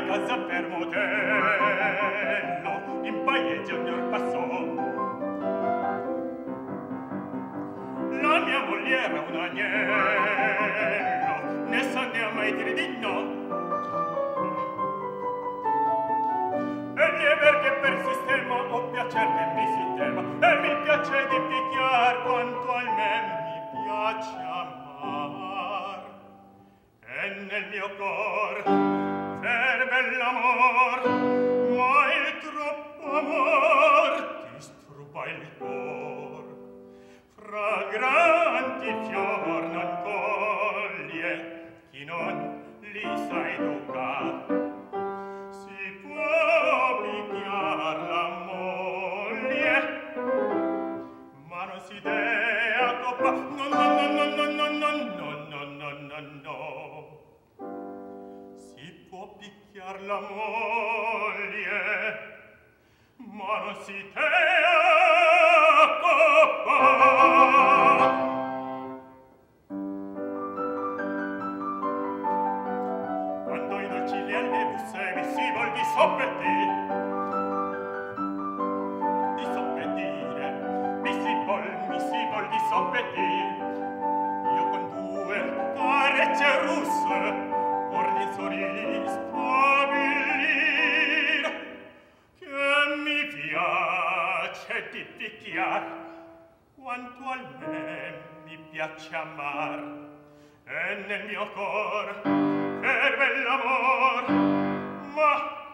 casa per modello, in paese ognor passò. La mia mogliera un agnello, ne sa ne ha mai dire di no. E gli è perché per sistema ho piacer che mi sistema, e mi piace di picchiar quanto al me mi piace amar. E nel mio cor ferve l'amor, ma il troppo amor ti strupa il cor. Fragranti fior non coglie chi non li sa educar. Si può picchiar la moglie, ma non si dea coppa. No, no, no, no, no, no, no, no, no, no, no, no. Si può picchiar la moglie, ma non si dea coppa. Quando i dolci le alle busse mi si vol di soppettire, mi si vol di soppettire, io con due carecce russe ordin soristabilir, che mi piace di picchiar quanto al me mi piace amar. E nel mio cor ferve l'amor, ma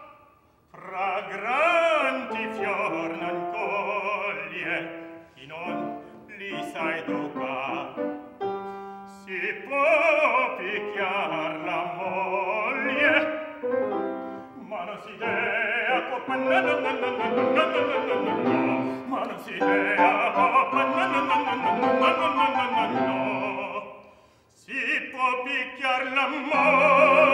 fragranti fior non coglie chi non li sa educar. Si può picchiar la moglie, ma non si dea coppa. No, no, no, no, no, no, no, no, no, no, no, ma non si dea coppa. No, no, no, no, no, no, no, no, no, no, no. Si può picchiar la moglie,